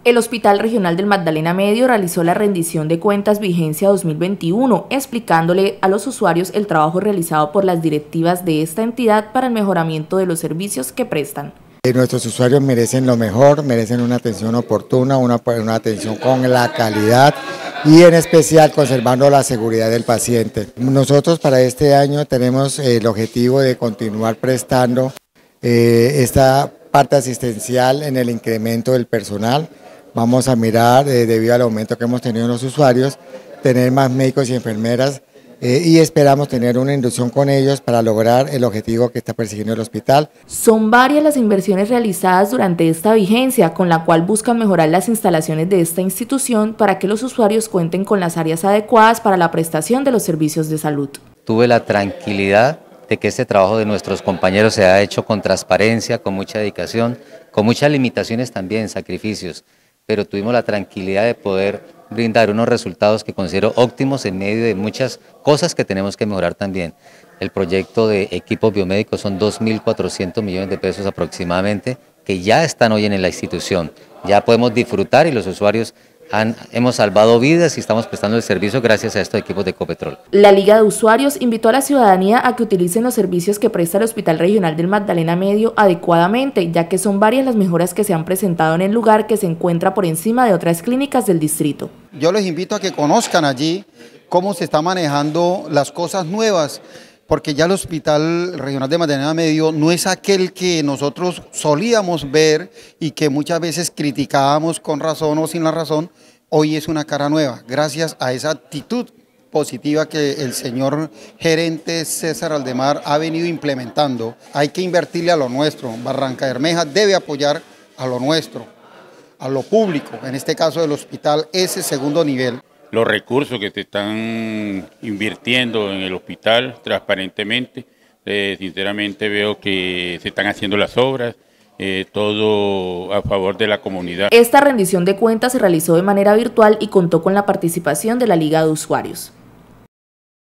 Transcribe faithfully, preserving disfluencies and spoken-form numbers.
El Hospital Regional del Magdalena Medio realizó la rendición de cuentas vigencia dos mil veintiuno, explicándole a los usuarios el trabajo realizado por las directivas de esta entidad para el mejoramiento de los servicios que prestan. Nuestros usuarios merecen lo mejor, merecen una atención oportuna, una, una atención con la calidad y en especial conservando la seguridad del paciente. Nosotros para este año tenemos el objetivo de continuar prestando eh, esta parte asistencial en el incremento del personal. Vamos a mirar, eh, debido al aumento que hemos tenido en los usuarios, tener más médicos y enfermeras eh, y esperamos tener una inducción con ellos para lograr el objetivo que está persiguiendo el hospital. Son varias las inversiones realizadas durante esta vigencia, con la cual buscan mejorar las instalaciones de esta institución para que los usuarios cuenten con las áreas adecuadas para la prestación de los servicios de salud. Tuve la tranquilidad de que este trabajo de nuestros compañeros se ha hecho con transparencia, con mucha dedicación, con muchas limitaciones también, sacrificios, pero tuvimos la tranquilidad de poder brindar unos resultados que considero óptimos en medio de muchas cosas que tenemos que mejorar también. El proyecto de equipos biomédicos son dos mil cuatrocientos millones de pesos aproximadamente, que ya están hoy en la institución, ya podemos disfrutar y los usuarios Han, hemos salvado vidas y estamos prestando el servicio gracias a estos equipos de Ecopetrol. La Liga de Usuarios invitó a la ciudadanía a que utilicen los servicios que presta el Hospital Regional del Magdalena Medio adecuadamente, ya que son varias las mejoras que se han presentado en el lugar, que se encuentra por encima de otras clínicas del distrito. Yo les invito a que conozcan allí cómo se están manejando las cosas nuevas, porque ya el Hospital Regional de Magdalena Medio no es aquel que nosotros solíamos ver y que muchas veces criticábamos con razón o sin la razón. Hoy es una cara nueva, gracias a esa actitud positiva que el señor gerente César Aldemar ha venido implementando. Hay que invertirle a lo nuestro. Barrancabermeja debe apoyar a lo nuestro, a lo público, en este caso del hospital, ese segundo nivel. Los recursos que se están invirtiendo en el hospital transparentemente, eh, sinceramente veo que se están haciendo las obras, eh, todo a favor de la comunidad. Esta rendición de cuentas se realizó de manera virtual y contó con la participación de la Liga de Usuarios.